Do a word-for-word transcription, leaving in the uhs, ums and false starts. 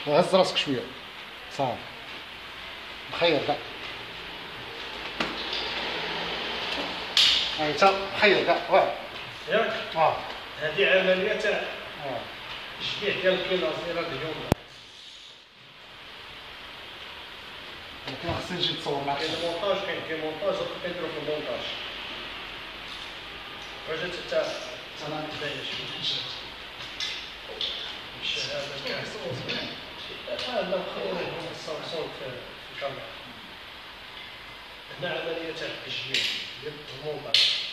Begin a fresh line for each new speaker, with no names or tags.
هز راسك شويه صافي بخير كاع هاي تا بخير كاع واه
ياك
اه
هذه عمليه تاع
اه
تشبيع ديال الكيلازيرا اليوم.
لكن خصني نجي نتصور معاك
كاين المونتاج كاين كاين مونتاج وكاين نديرو في المونتاج. واش انت تا
انا كيفاش
الشهاده كاع اه لا خلينا الصوت صوت في الكاميرا. هنا عمليه تاع التشجيع ديال المونتاج.